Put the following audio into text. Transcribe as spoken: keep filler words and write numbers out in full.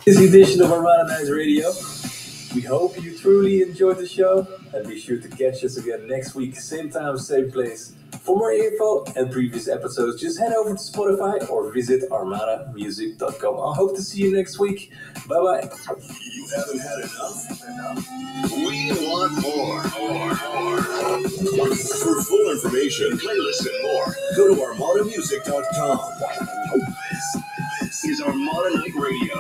This edition of Armada Nights Radio. We hope you truly enjoyed the show, and be sure to catch us again next week, same time, same place. For more info and previous episodes, just head over to Spotify or visit armada music dot com. I hope to see you next week. Bye bye. You haven't had enough? enough? We want more. More, more. For full information, playlists, and more, go to armada music dot com. This, this is Armada Night Radio.